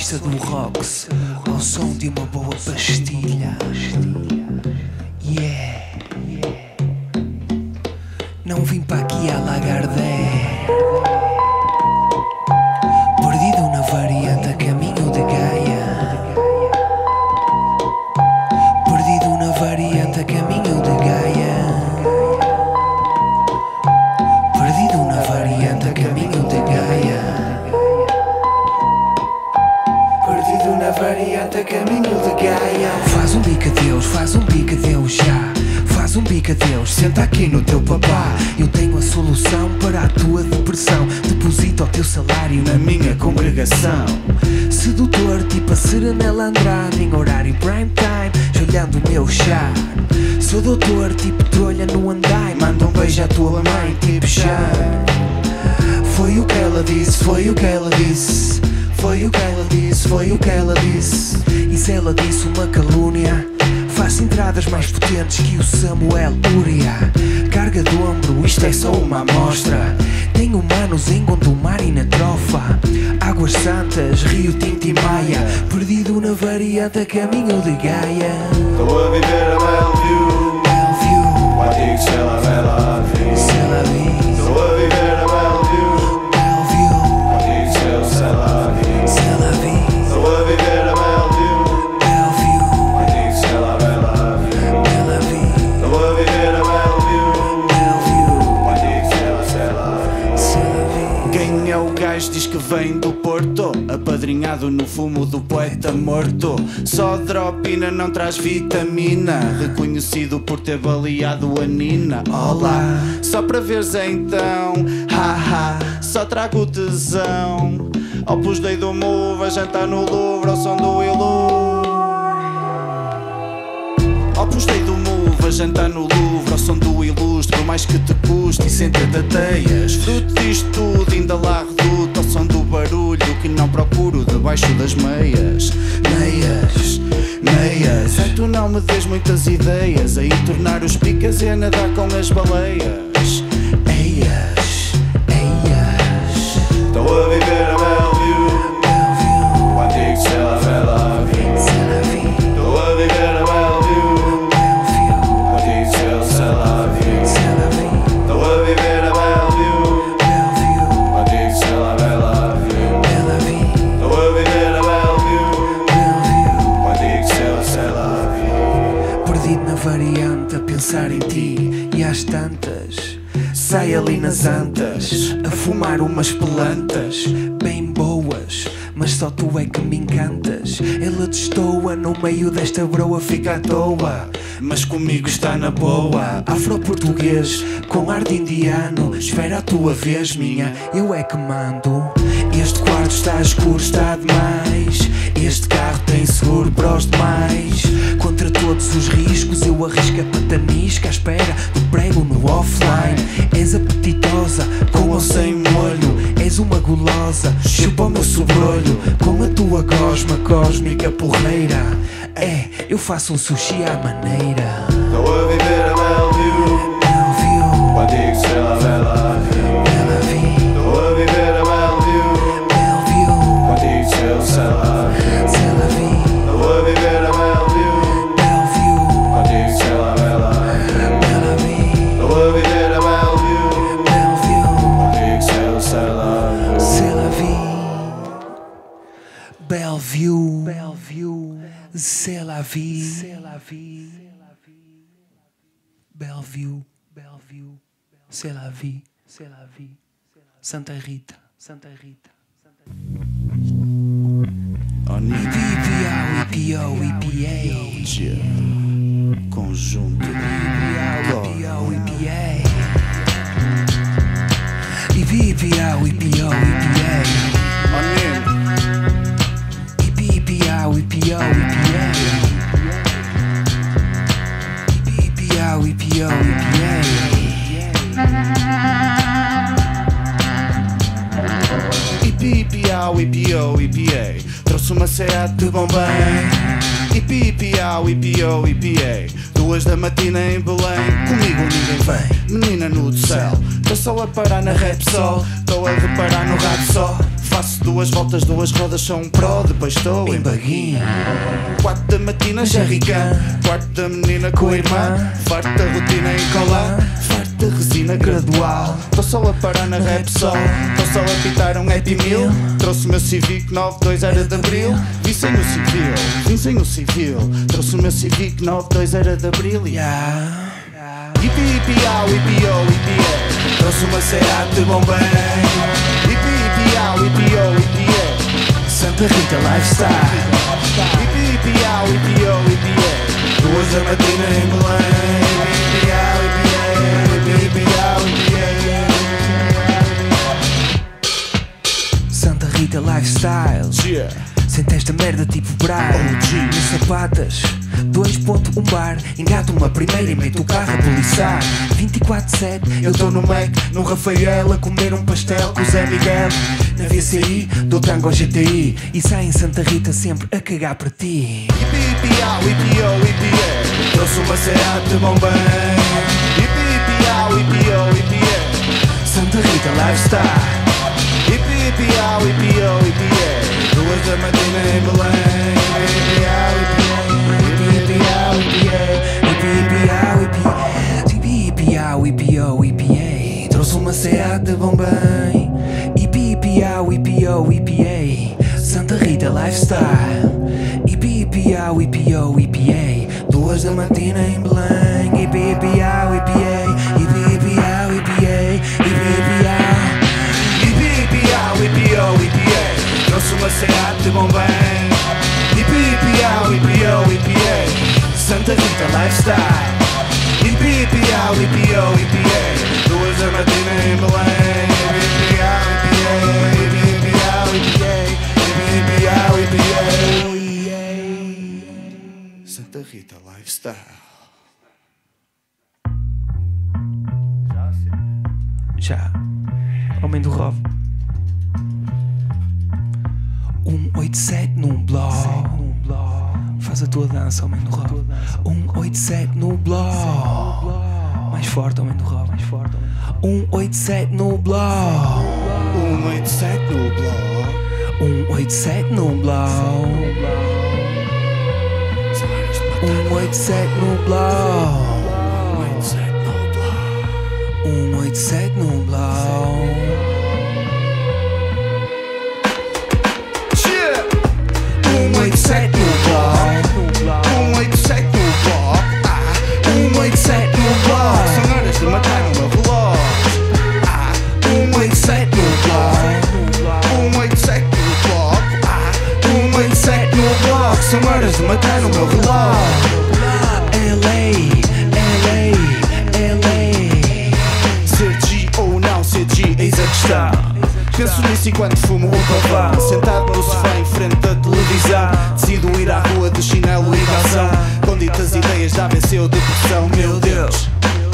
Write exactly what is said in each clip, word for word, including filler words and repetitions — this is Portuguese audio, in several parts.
pista do Rox, ao som de uma boa pastilha. Yeah. Não vim para aqui a Lagardère, perdido na variante a caminho de Gaia. Perdido na variante a caminho de Gaia. Perdido na variante a caminho de Gaia. Perdido na variante a caminho de Gaia. Faz um bico a Deus, faz um bico a Deus já. Faz um bico a Deus, senta aqui no teu papá. Eu tenho a solução para a tua depressão. Deposita o teu salário na minha congregação. Sedutor tipo a Serenela Andrade, em horário prime time, olhando o meu chá. Sou doutor tipo trolha no andai, manda um beijo à tua mãe tipo chá. Foi o que ela disse, foi o que ela disse. Foi o que ela disse, foi o que ela disse. E se ela disse uma calúnia, faço entradas mais potentes que o Samuel Uria. Carga do ombro, isto é só uma amostra. Tenho manos em Gondomar e na Trofa, Águas Santas, Rio Tinto e Maia. Perdido na variante a caminho de Gaia. Estou a viver a Bellevue. Bellevue, Why digo se ela vai lá vir? c'est la vie. Estou a viver a Bellevue. Bellevue, Why digo se eu sei lá vir? c'est la vie. Estou a viver a Bellevue. Bellevue, Why digo se ela vai lá vir? bella vie. Estou a viver a Bellevue. Bellevue, Why digo se ela sei lá vir? c'est la vie. Quem é o gajo diz que vem do Porto, apadrinhado no fumo do poeta morto. Só dropina não traz vitamina, reconhecido por ter baleado a Nina. Olá, só para veres então, haha, só trago tesão. Opus Dei do Move, a jantar no Louvre, ao som do Ilu. Opus Dei do Move, a jantar no Louvre, ao som do Ilustre. Por mais que te custe e sem tateias, fruto disto tudo ainda lá reduto, ao som do barulho que não procuro debaixo das meias. Meias, meias. Ai, tu não me des muitas ideias, aí tornar os picas e a nadar com as baleias. Eias, eias. Estou a viver a Bellevue. Bellevue, Why digo se ela vai lá vir? c'est la vie. Estou a viver a Bellevue. Bellevue, Why digo se eu sei lá vir? c'est la vie. Estou a viver a Bellevue. Bellevue, Why digo se ela vai lá vir? bella vie. Estou a viver a Bellevue. Bellevue, Why digo se eu sei lá vir? perdido na variante a pensar em ti. E às tantas sai ali nas antas a fumar umas plantas bem boas, mas só tu é que me encantas. Ela destoa no meio desta broa, fica à toa, mas comigo está na boa. Afro-português com ar de indiano, espera a tua vez, minha, eu é que mando. Este quarto está escuro, está demais. Este carro tem seguro para os demais. Contra todos os riscos eu arrisco a patanisca à espera do prego no offline. És apetitosa, com ou sem molho. És uma gulosa, chupa o meu sobrolho. Com a tua gosma cósmica porreira. É, eu faço um sushi à maneira. Estou a viver a Bellevue. Bellevue, Why digo se ela vai lá vir? bella vie. Estou a viver a Bellevue. Bellevue, Why digo se eu sei lá vir? c'est la vie. Estou a viver a Bellevue. Bellevue, Why digo se ela vai lá vir? bella vie. Estou a viver a Bellevue. Bellevue, Why digo se eu sei lá vir? c'est la vie. Bellevue, Bellevue, c'est la vie. C'est la vie. Bellevue, Bellevue, c'est la vie. C'est la vie. Santa Rita, Santa Rita. Oni I P O, I P O, I P A. conjunto I P O, I P A. I P O, I P O, I P A. Oni I P O, I P O, I P A. I P O, I P O, I P A. I P P O, I P O, I P A. Trouxe uma Seat de Bombém. I P P O, I P O, I P A. Duas da matina em Belém. Comigo ninguém vem, menina no do céu. Tô só a parar na Repsol, tô a reparar no rato só. Faço duas voltas, duas rodas, sou um pro, depois estou Em baguinho, Quatro da matina, jerrycan. Quarto da menina com a irmã. Farto da rotina em colar. Farto da resina gradual. Tô só a parar na Repsol. Tô só a pitar um Happy Meal. Trouxe o meu Civic nove dois, era de Abril. Vim sem o civil, vim sem o civil. Trouxe o meu Civic nove dois, era de Abril. yeah. Ipi, ipi, au, ipi, oh, ipi, é. Trouxe uma Seat de Bombay, Ipi, ipi, au, ipi, oh, ipi, é. Santa Rita Lifestyle. Ipi, ipi, au, ipi, oh, ipi, é. Duas da matina em Belém. Ipi, au, ipi, é. Ipi, ipi, au, ipi, é. Santa Rita Lifestyle. Yeah. Sente esta merda tipo Brian. O G. Nos sapatas, dois ponto um bar. Engato uma primeira e meto o carro a poliçar. vinte e quatro sete, eu tô no Mac, no Rafael, a comer um pastel com o Zé Miguel. Na V C I, do tango ao G T I. E sai em Santa Rita sempre a cagar para ti. Ipi, ipi, au, ipi, oh, ipi, é. Trouxe uma Seat de Bombay. Ipi, ipi, au, ipi, oh, ipi, é. Santa Rita Lifestyle. Ipi, ipi, au, ipi, oh, ipi, é. Duas da matina em Belém. Ipi, au, ipi, é. Ipi, au, ipi, é. Ipi, au, ipi, ipi, au, ipi, oh, ipi, é. Trouxe uma Seat de Bombay. Ipi, ipi, au, ipi, oh, ipi, é. Santa Rita Lifestyle. Ipi, ipi, au, ipi, oh, ipi, é. Duas da matina em Belém. Ipi, ipi, au, ipi, é. Ipi, ipi, au, ipi, é. Ipi, ipi, au. Ipi, ipi, au, ipi, oh, ipi, é. Trouxe uma Seat de Bombay. Ipi, ipi, au, ipi, oh, ipi, é. Santa Rita Lifestyle. Ipi, ipi, au, ipi, oh, ipi, é. Duas da matina em Belém. Ipi, au, ipi, é. Ipi, ipi, au, ipi, é. Ipi, ipi, au, ipi, é. Santa Rita Lifestyle. Já, homem do Rob. um oito sete num blog. Faz a tua dança, homem do Rob. um oito sete no blog. Mais forte, homem do Rob. um oito sete no blog. um oito sete no blog. um oito sete no blog. um oito sete no blog. um oito sete no blog. um oito sete no blog. um oito sete no blog. Ah, um oito sete no blog. são horas de matar o meu relógio. Ah, um oito sete no blog. um oito sete no blog. Ah, um oito sete no blog. São horas de matar no meu relógio. L A, L A, L A. ser G ou não ser G, eis a questão. Penso nisso enquanto fumo um pavão. Sentado no sofá em frente à televisão. Decido ir à rua de chinelo e calção. Com ditas ideias da A V C ou depressão. Meu Deus,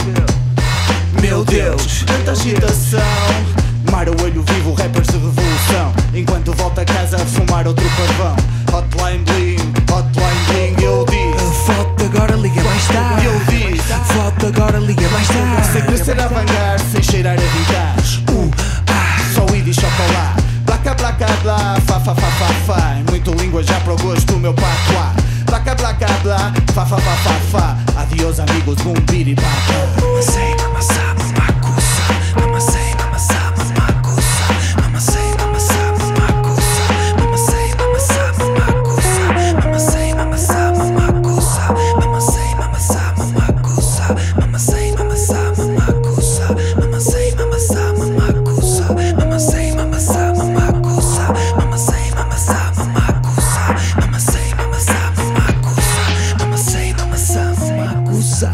meu Deus, tanta agitação. Mar o olho vivo, rappers de revolução. Enquanto volto a casa a fumar outro pavão. Hotline bling, hotline bling, eu disse. Foto agora, liga mais tarde. Eu disse. Foto agora, liga mais tarde. Sem crescer a vangar, sem cheirar a vintage. Uh, ah. Só weed e chocolate. Blaca, blaca, blá, fa, fa, fa, fa, fa. Muito língua já para o gosto do meu patuá. Blaca, blaca, blá, fa, fa, fa, fa, fa. Adiós amigos, bum, biri, pá. Mamacei, mamassá, mamacuça. Mamacei, mamassá, mamacuça. Mamacei, mamassá, mamacuça. Mamacei, mamassá, mamacuça. Mamacei, mamassá, mamacuça. Mamacei, mamassá, mamacuça. Mamacei, mamassá, mamacuça. Mamacei, mamassá, mamacuça. Mamacei, mamassá, mamacuça. Mamacei, mamassá, mamacuça. Mamacei, mamassá, mamacuça. Mamacei, mamassá, mamacuça.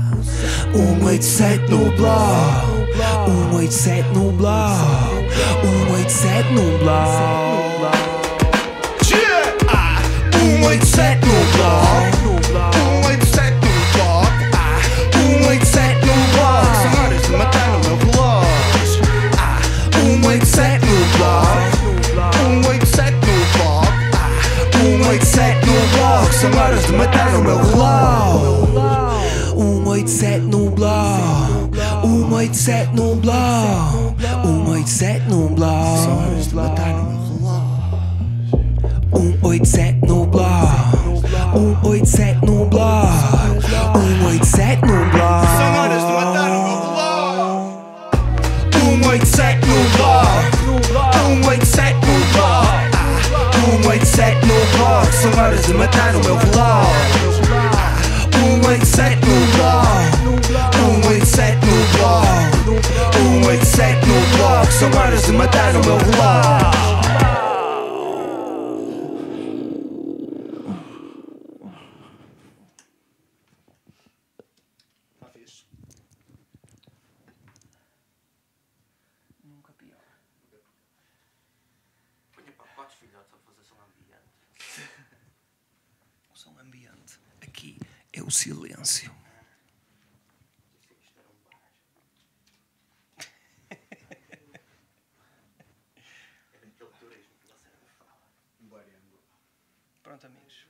um oito sete no blog. um oito sete no blog. um oito sete no blog. Yeah! Ah, um oito sete no blog. um oito sete no blog. Ah, um oito sete no blog. são horas de matar no meu relógio. Ah, um oito sete no blog. um oito sete no blog. Ah, um oito sete no blog. São horas de matar no meu relógio. um oito sete no blog. um um oito sete no bloco, um oito sete no bloco. São horas de matar no meu relógio. um oito sete no bloco, um oito sete no bloco, um oito sete no bloco. São horas de matar no meu relógio. um oito sete no bloco, um oito sete no bloco, um oito sete no bloco. São horas de matar no meu relógio. um oito sete no bloco, um oito sete no bloco, um oito sete no bloco. São horas de matar no meu relógio. Nunca pior. Ponha pacotes, filhotes, a fazer som ambiente. O som ambiente aqui é o silêncio. Isto era um bar. Era aquele turismo que você me fala. Um bariango. Pronto, amigos.